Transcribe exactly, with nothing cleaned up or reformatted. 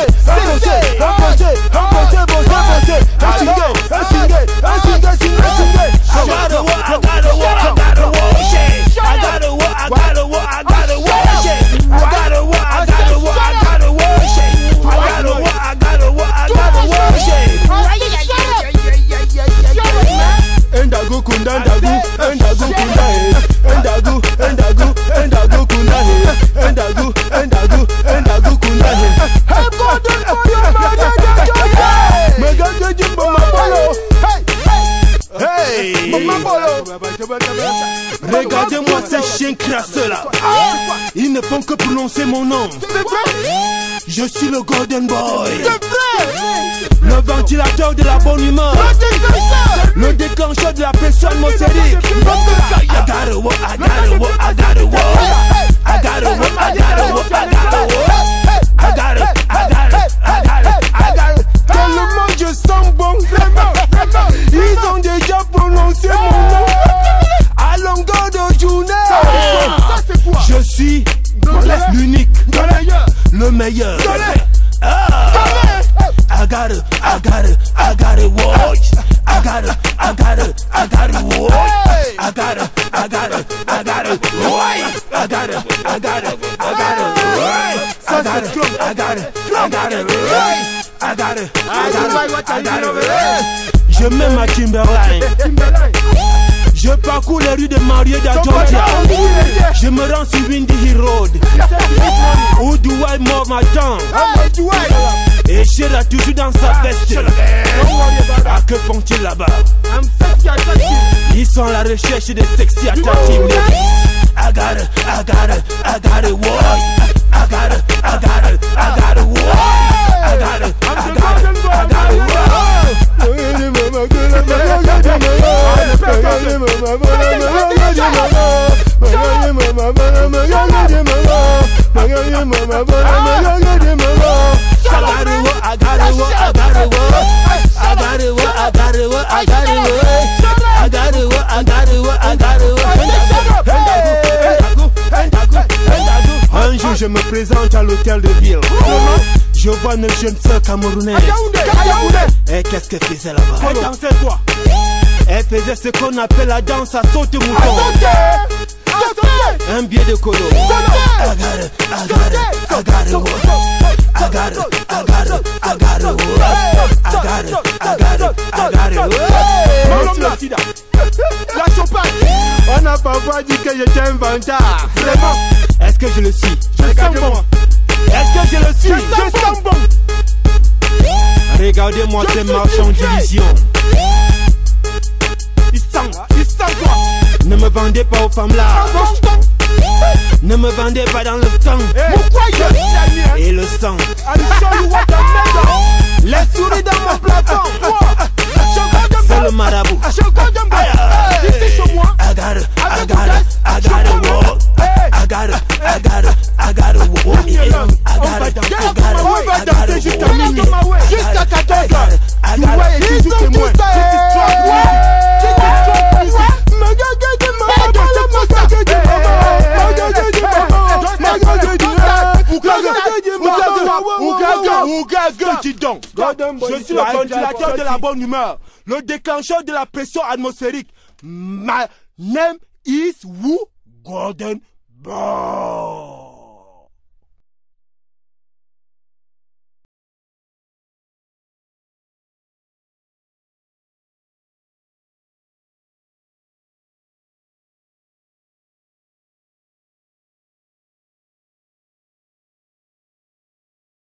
Regardez-moi ces chiens crasseux là. Ils ne font que prononcer mon nom. Je suis le Golden Boy, le ventilateur de la bonne humeur, le déclencheur de la pression atmosphérique. I gotta work, I gotta work, I gotta work, I gotta work, I gotta work, I gotta work, I gotta, I gotta, I gotta, I gotta. Tellement je sens bon, ils ont déjà prononcé mon nom à longueur de journée. Je suis l'unique, le meilleur. Ah, I gotta, I gotta, I gotta watch. I gotta, I gotta, I gotta watch. I gotta, I gotta, I gotta watch. I gotta, I gotta, I gotta watch. I gotta, I gotta, I gotta watch. I gotta, I gotta, I gotta. Je mets ma Timberline. Je parcours les rues de Marietta, Georgia. Je me rends sur Windy Hill Road. Où Dwight mord ma temps. Et Cher a toujours dans sa veste. Ah, que font-ils là-bas? Ils sont à la recherche des sexy attractive ladies. I gotta, I gotta, I gotta walk. I gotta, I gotta, I gotta walk. I gotta, I gotta, I gotta walk. Un jour je me présente à l'hôtel de ville. Je vois une jeune sœur camerounaise. Et qu'est-ce qu'elle faisait là-bas? Elle dansait quoi? Elle faisait ce qu'on appelle la danse à saute-mouton. Un biais de colo. I gotta, I gotta, I gotta work. I gotta, I gotta, I gotta work. I gotta, I gotta, I gotta work. La champagne. On n'a pas dit que j'étais un vantard. Vraiment? Est-ce que je le suis? Je sens bon. Est-ce que je le suis? Je sens bon. Regardez-moi ces marchands d'illusion. Ils sentent, ils sentent quoi? Ne me vendez pas aux femmes là. Ne me vendez pas dans le sang. Et le sang. Les souris dans mon plafond. C'est le marabout. I gotta, I gotta, I gotta walk. I gotta, I gotta, I gotta walk. I gotta, I gotta, on va danser jusqu'à minuit, jusqu'à quatorze heures. Ils ont tout ça. Je suis le ventilateur de la bonne humeur, le déclencheur de la pression atmosphérique. My name is Wu Golden Boy.